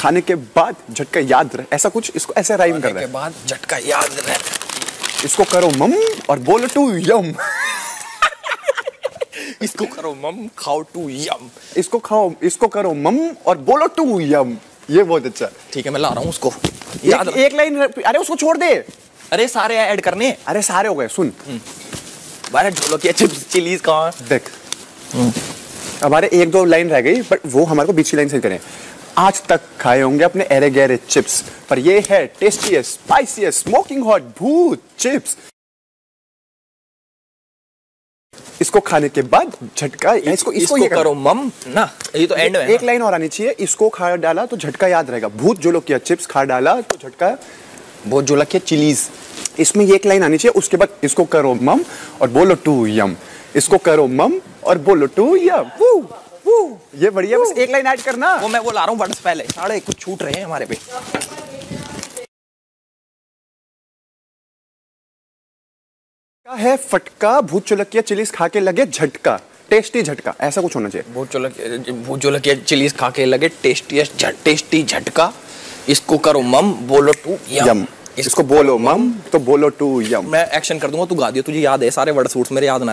खाने के बाद झटका याद रहे, ऐसा कुछ, इसको ऐसे राइम कर रहे हैं। के बाद झटका याद रहे, इसको करो मम और बोलो टू यम। इसको करो मम खाओ टू यम। इसको खाओ, इसको करो मम और बोलो टू यम। ये बहुत अच्छा। ठीक है, मैं ला रहा हूँ उसको। एक लाइन, अरे उसको छोड़ दे। अरे सारे ऐड करने। अरे सारे हो गए, सुन। बारे ढोलकिया चिप्स चिलीज कहाँ देख, हमारे एक दो लाइन रह गई, बट वो हमारे को बीच की लाइन से करें। आज तक खाए होंगे अपने एरे गहरे चिप्स, पर ये है tastiest spiciest smoking hot bhoot chips. इसको खाने के बाद झटका, इसको ये करो मम ना, ये तो एंड है। एक लाइन और आनी चाहिए, इसको खा डाला तो झटका याद रहेगा। भूत जोलोकिया चिप्स खा डाला तो झटका, बहुत जोलोकिया चिलीज। इसमें एक लाइन आनी चाहिए, उसके बाद इसको करो मम और बोलो टू यम। इसको करो मम और बोलो टू यम। ये बढ़िया, बस एक लाइन ऐड करना। वो मैं वो ला रहा हूँ वर्ड्स पहले, साढ़े कुछ छूट रहे हैं हमारे पे। क्या है फटका, भूत चुलकिया चिलीज खा के लगे झटका, टेस्टी झटका, ऐसा कुछ होना चाहिए। भूत जोलोकिया चिलीज खा के लगे टेस्टी झटका। इसको करो मम बोलो टू यम। इसको बोलो मम तो बोलो टू यम। मैं एक्शन कर दूंगा, तू गा दियो, तुझे याद है सारे वर्ड सूट्स मेरे याद ना।